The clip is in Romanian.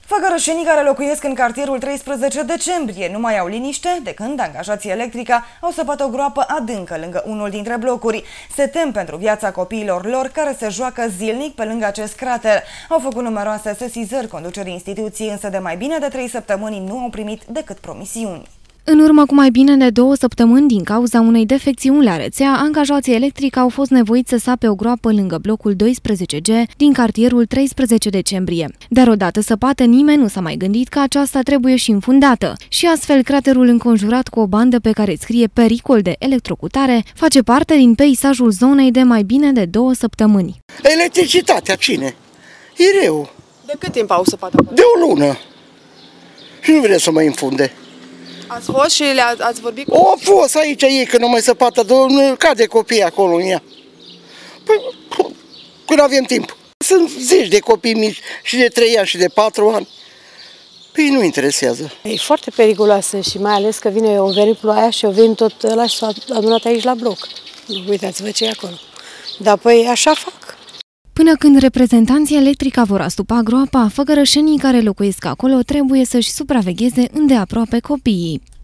Făgărășenii care locuiesc în cartierul 13 decembrie nu mai au liniște de când angajații Electrica au săpat o groapă adâncă lângă unul dintre blocuri. Se tem pentru viața copiilor lor care se joacă zilnic pe lângă acest crater. Au făcut numeroase sesizări conducerii instituției, însă de mai bine de 3 săptămâni nu au primit decât promisiuni. În urmă cu mai bine de 2 săptămâni, din cauza unei defecțiuni la rețea, angajații Electrica au fost nevoiți să sape o groapă lângă blocul 12G din cartierul 13 decembrie. Dar odată săpată, nimeni nu s-a mai gândit că aceasta trebuie și înfundată. Și astfel, craterul înconjurat cu o bandă pe care scrie pericol de electrocutare face parte din peisajul zonei de mai bine de 2 săptămâni. Electricitatea, cine? E rău. De cât timp au săpat acolo? De o lună. Și nu vrea să mă infunde. Ați fost și ați vorbit cu... O fost aici ei, când nu mai săpată, cade copii acolo în ea. Păi, când avem timp. Sunt zeci de copii mici, și de 3 ani și de 4 ani. Păi nu interesează. E foarte periculoasă și mai ales că o veni ploaia și o veni tot ăla și s-a adunat aici la bloc. Uitați-vă ce e acolo. Dar păi așa fac. Până când reprezentanții Electrica vor astupa groapa, făgărășenii care locuiesc acolo trebuie să-și supravegheze îndeaproape copiii.